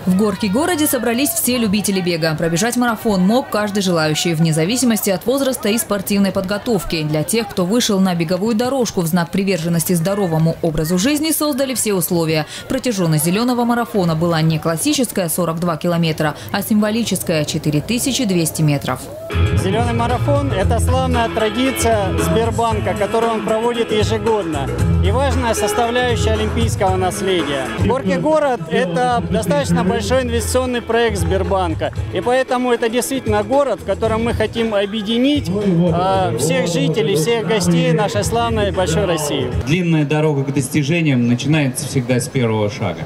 В Горки-городе собрались все любители бега. Пробежать марафон мог каждый желающий, вне зависимости от возраста и спортивной подготовки. Для тех, кто вышел на беговую дорожку в знак приверженности здоровому образу жизни, создали все условия. Протяженность зеленого марафона была не классическая 42 километра, а символическая 4200 метров. Зеленый марафон – это славная традиция Сбербанка, которую он проводит ежегодно. И важная составляющая олимпийского наследия. Горки-город – это достаточно большой инвестиционный проект Сбербанка. И поэтому это действительно город, в котором мы хотим объединить всех жителей, всех гостей нашей славной большой России. Длинная дорога к достижениям начинается всегда с первого шага.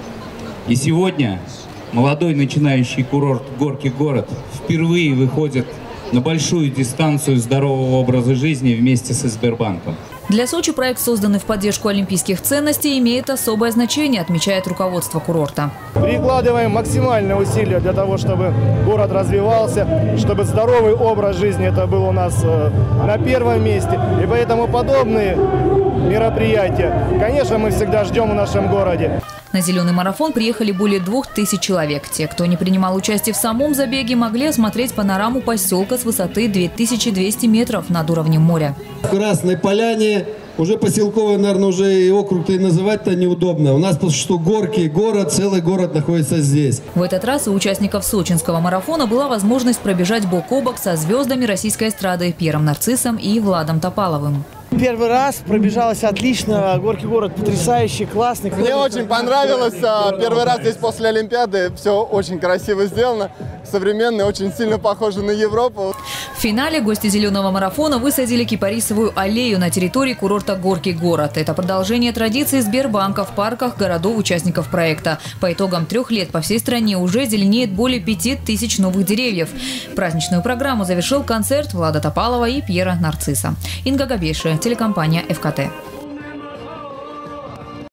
И сегодня молодой начинающий курорт Горки-город впервые выходит на большую дистанцию здорового образа жизни вместе со Сбербанком. Для Сочи проект, созданный в поддержку олимпийских ценностей, имеет особое значение, отмечает руководство курорта. Прикладываем максимальные усилия для того, чтобы город развивался, чтобы здоровый образ жизни это был у нас на первом месте. И поэтому подобные мероприятия, конечно, мы всегда ждем в нашем городе. На зеленый марафон приехали более 2000 человек. Те, кто не принимал участие в самом забеге, могли осмотреть панораму поселка с высоты 2200 метров над уровнем моря. В Красной Поляне уже поселковый, наверное, уже и округ-то и называть-то неудобно. У нас потому что Горки, город, целый город находится здесь. В этот раз у участников сочинского марафона была возможность пробежать бок о бок со звездами российской эстрады Пьером Нарциссом и Владом Топаловым. Первый раз пробежалась отлично, Горки-город потрясающий, классный. Мне очень понравилось, первый раз здесь после Олимпиады, все очень красиво сделано, современно, очень сильно похоже на Европу. В финале гости зеленого марафона высадили кипарисовую аллею на территории курорта Горки-город. Это продолжение традиции Сбербанка в парках городов-участников проекта. По итогам 3 лет по всей стране уже зеленеет более 5000 новых деревьев. Праздничную программу завершил концерт Влада Топалова и Пьера Нарцисса. Инга Габейши, телекомпания ФКТ.